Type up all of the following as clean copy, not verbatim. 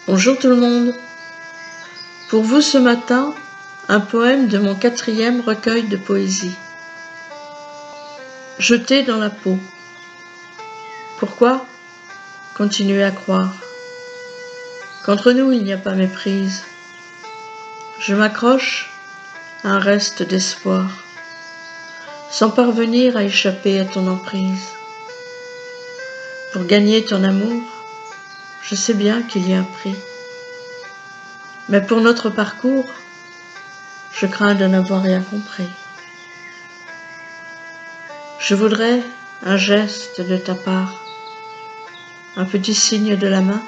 Bonjour tout le monde. Pour vous ce matin, un poème de mon 4e recueil de poésie. Jeté dans la peau. Pourquoi continuer à croire qu'entre nous il n'y a pas méprise? Je m'accroche à un reste d'espoir, sans parvenir à échapper à ton emprise. Pour gagner ton amour, je sais bien qu'il y a un prix. Mais pour notre parcours, je crains de n'avoir rien compris. Je voudrais un geste de ta part, un petit signe de la main.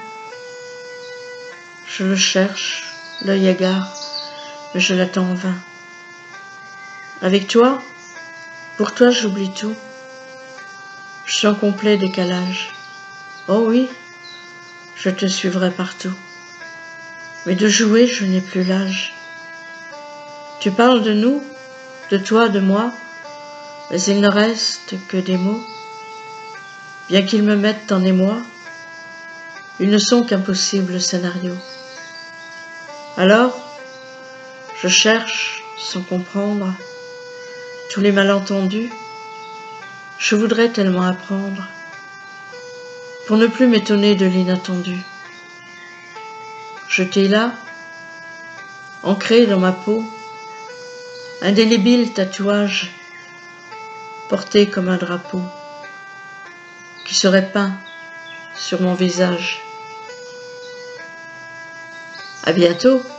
Je le cherche, l'œil hagard, mais je l'attends en vain. Avec toi, pour toi j'oublie tout. Je suis en complet décalage. Oh oui, je te suivrai partout. Mais de jouer, je n'ai plus l'âge. Tu parles de nous, de toi, de moi, mais il ne reste que des mots. Bien qu'ils me mettent en émoi, ils ne sont qu'un possible scénario. Alors, je cherche, sans comprendre, tous les malentendus. Je voudrais tellement apprendre, pour ne plus m'étonner de l'inattendu. Jeté là, ancré dans ma peau, indélébile tatouage, porté comme un drapeau, qui serait peint sur mon visage. À bientôt.